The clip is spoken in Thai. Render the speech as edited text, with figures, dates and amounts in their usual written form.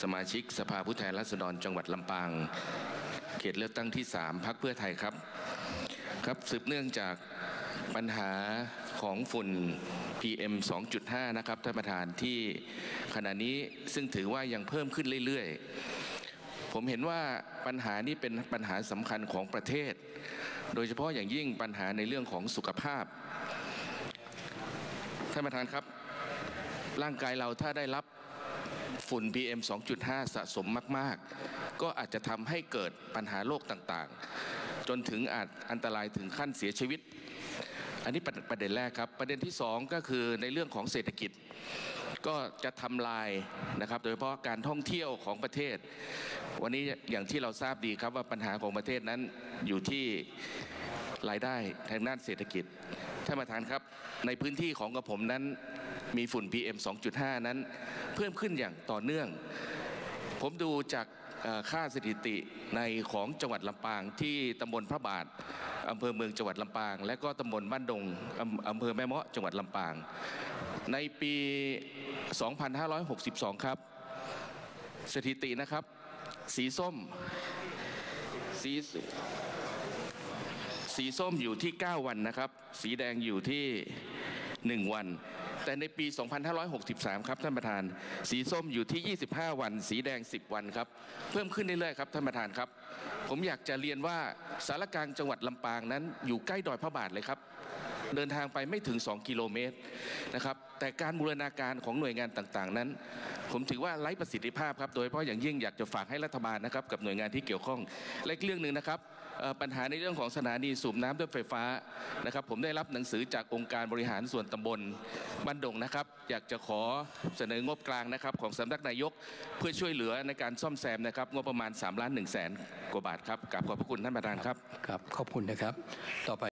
สมาชิกสภาผู้แทนราษฎรจังหวัดลำปางเขตเลือกตั้งที่3พรรคเพื่อไทยครับสืบเนื่องจากปัญหาของฝุ่น PM 2.5 นะครับท่านประธานที่ขณะนี้ซึ่งถือว่ายังเพิ่มขึ้นเรื่อยๆผมเห็นว่าปัญหานี้เป็นปัญหาสำคัญของประเทศโดยเฉพาะอย่างยิ่งปัญหาในเรื่องของสุขภาพท่านประธานครับร่างกายเราถ้าได้รับฝุ่น PM 2.5 สะสมมากๆก็อาจจะทำให้เกิดปัญหาโรคต่างๆจนถึงอาจอันตรายถึงขั้นเสียชีวิตอันนี้ประเด็นแรกครับประเด็นที่2ก็คือในเรื่องของเศรษฐกิจก็จะทำลายนะครับโดยเฉพาะการท่องเที่ยวของประเทศวันนี้อย่างที่เราทราบดีครับว่าปัญหาของประเทศนั้นอยู่ที่รายได้ทางด้านเศรษฐกิจท่านประธานครับในพื้นที่ของกระผมนั้นมีฝุ่น PM 2.5 นั้นเพิ่มขึ้นอย่างต่อเนื่องผมดูจากค่าสถิติในของจังหวัดลำปางที่ตำบลพระบาทอำเภอเมืองจังหวัดลำปางและก็ตำบลบ้านดงอำเภอแม่เมาะจังหวัดลำปางในปี 2562 ครับสถิตินะครับสีส้มอยู่ที่9วันนะครับสีแดงอยู่ที่1วันแต่ในปี 2563 ครับท่านประธานสีส้มอยู่ที่25วันสีแดง10วันครับเพิ่มขึ้นเรื่อยๆครับท่านประธานครับผมอยากจะเรียนว่าสารกลางจังหวัดลำปางนั้นอยู่ใกล้ดอยพระบาทเลยครับเดินทางไปไม่ถึง2กิโลเมตรนะครับแต่การบูรณาการของหน่วยงานต่างๆนั้นผมถือว่าไร้ประสิทธิภาพครับโดยเฉพาะอย่างยิ่งอยากจะฝากให้รัฐบาลนะครับกับหน่วยงานที่เกี่ยวข้องและเรื่องหนึ่งนะครับปัญหาในเรื่องของสถานีสูบน้ำด้วยไฟฟ้านะครับผมได้รับหนังสือจากองค์การบริหารส่วนตำบลบ้านดงนะครับอยากจะขอเสนองบกลางนะครับของสำนักนายกเพื่อช่วยเหลือในการซ่อมแซมนะครับงบประมาณ3,100,000 กว่าบาทครับกราบขอบพระคุณท่านประธานครับครับขอบคุณนะครับต่อไป